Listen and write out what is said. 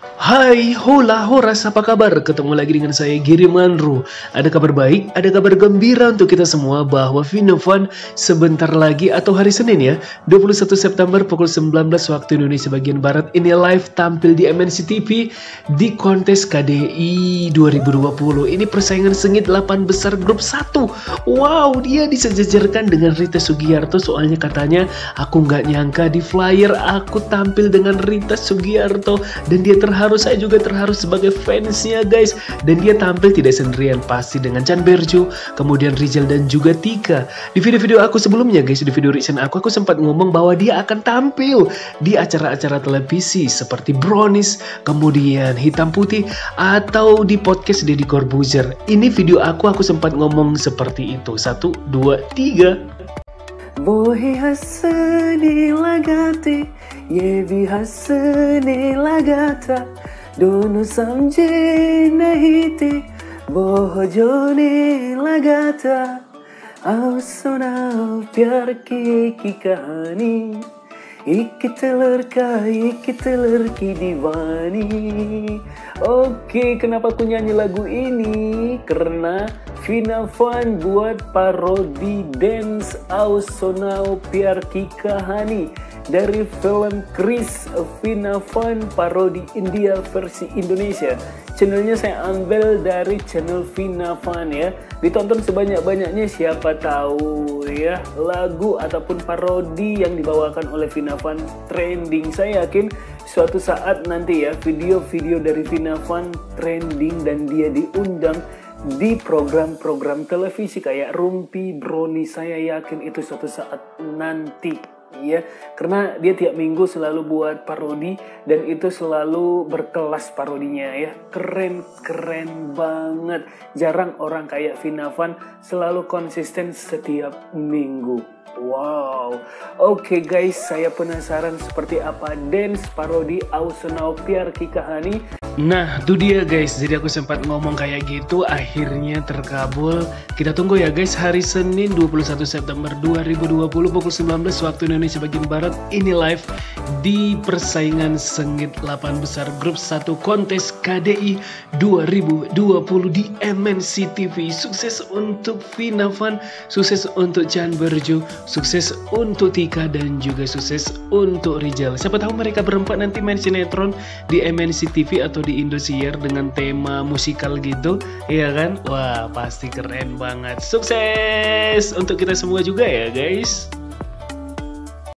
Hai, hola, horas, apa kabar? Ketemu lagi dengan saya, Giri Manru. Ada kabar baik, ada kabar gembira untuk kita semua bahwa Vinovan sebentar lagi atau hari Senin ya, 21 September pukul 19 waktu Indonesia bagian Barat ini live tampil di MNC TV di kontes KDI 2020. Ini persaingan sengit 8 besar grup 1. Wow, dia disejajarkan dengan Rita Sugiarto, soalnya katanya aku nggak nyangka di flyer aku tampil dengan Rita Sugiarto dan dia terharu. Saya juga terharu sebagai fansnya guys. Dan dia tampil tidak sendirian, pasti dengan Chan Berjo, kemudian Rizal dan juga Tika. Di video-video aku sebelumnya guys, di video reaction aku sempat ngomong bahwa dia akan tampil di acara-acara televisi seperti Brownies, kemudian Hitam Putih, atau di podcast Deddy Corbuzier. Ini video aku sempat ngomong seperti itu. 1, 2, 3. Bohi hasani lagate, ye भी हंसने लगा था, दोनों समझे नहीं थे, वो जोने लगा था, आओ सुनाओ प्यार की कहानी, एक लड़की दीवानी. Oke, kenapa aku nyanyi lagu ini? Karena Vinovan buat parodi dance Aao Sunao Pyar Ki Kahani dari film Chris. Vinovan parodi India versi Indonesia. Channelnya saya ambil dari channel Vinovan ya. Ditonton sebanyak-banyaknya, siapa tahu ya lagu ataupun parodi yang dibawakan oleh Vinovan trending. Saya yakin suatu saat nanti ya video-video dari Vinovan trending dan dia diundang di program-program televisi kayak Rumpi, Brownie. Saya yakin itu suatu saat nanti ya, karena dia tiap minggu selalu buat parodi dan itu selalu berkelas parodinya ya. Keren banget. Jarang orang kayak Vinovan selalu konsisten setiap minggu. Wow. Oke guys, saya penasaran seperti apa dance parodi Aao Sunao Pyar Ki Kahani. Nah, itu dia guys. Jadi aku sempat ngomong kayak gitu, akhirnya terkabul. Kita tunggu ya guys, hari Senin 21 September 2020 pukul 19 waktu Indonesia bagian Barat ini live di persaingan sengit 8 besar grup 1 kontes KDI 2020 di MNC TV. Sukses untuk Vinovan, sukses untuk Chan Berjo, sukses untuk Tika, dan juga sukses untuk Rizal. Siapa tahu mereka berempat nanti main sinetron di MNC TV atau di Indosiar dengan tema musikal gitu, ya kan? Wah, pasti keren banget. Sukses untuk kita semua juga ya guys.